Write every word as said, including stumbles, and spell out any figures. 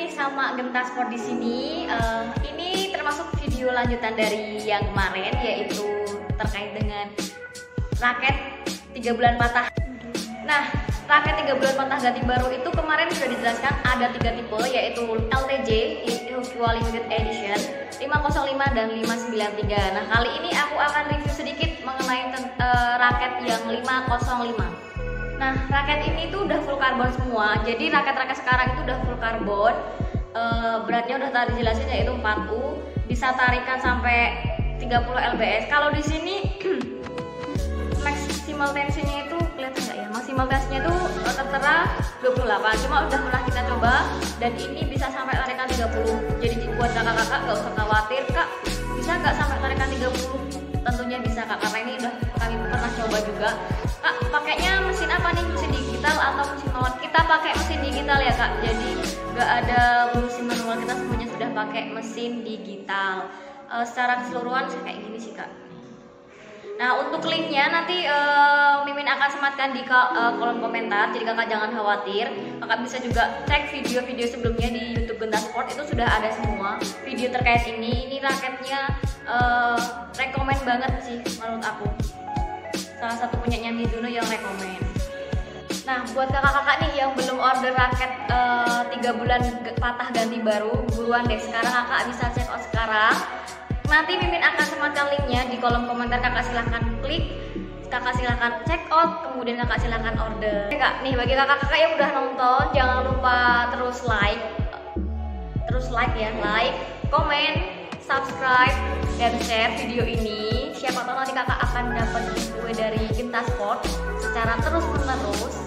nih sama Genta Sport di sini. Uh, ini termasuk video lanjutan dari yang kemarin, yaitu terkait dengan raket tiga bulan patah. Nah, raket tiga bulan patah ganti baru itu kemarin sudah dijelaskan ada tiga tipe, yaitu L T J Equal Limited Edition lima nol lima dan lima sembilan tiga. Nah, kali ini aku akan review sedikit mengenai uh, raket yang lima nol lima. Nah, raket ini tuh udah full karbon semua. Jadi raket-raket sekarang itu udah full karbon. Uh, beratnya udah tadi jelasin yaitu empat U, bisa tarikan sampai tiga puluh L B S. Kalau di sini maksimal tensinya itu kelihatan nggak ya? Maksimal tensinya itu tertera dua puluh delapan. Cuma udah pernah kita coba dan ini bisa sampai tarikan tiga puluh. Jadi buat kakak-kakak nggak usah khawatir, Kak. Bisa nggak sampai tarikan tiga puluh? Tentunya bisa, Kak, karena ini udah kami pernah coba juga. Kak, pakainya mesin apa nih? Mesin digital atau mesin manual? Kita pakai mesin digital ya, Kak. Jadi nggak ada mesin manual, kita semuanya sudah pakai mesin digital. Uh, secara keseluruhan kayak gini sih, Kak. Nah, untuk linknya nanti uh, Mimin akan sematkan di uh, kolom komentar. Jadi kakak jangan khawatir. Kakak bisa juga cek video-video sebelumnya di YouTube Genta Sport, itu sudah ada semua video terkait ini. Ini raketnya uh, rekomen banget sih menurut aku. Salah satu punyanya Mizuno yang rekomen. Nah, buat kakak-kakak nih yang belum order raket uh, tiga bulan patah ganti baru, buruan deh sekarang, kakak bisa check out sekarang. Nanti Mimin akan sematkan linknya di kolom komentar, kakak silahkan klik, kakak silahkan check out, kemudian kakak silahkan order. Oke, Kak, nih bagi kakak-kakak yang udah nonton, jangan lupa terus like, terus like ya, like, komen, subscribe, dan share video ini. Siapa tahu nanti kakak akan dapat giveaway dari Genta Sport secara terus menerus.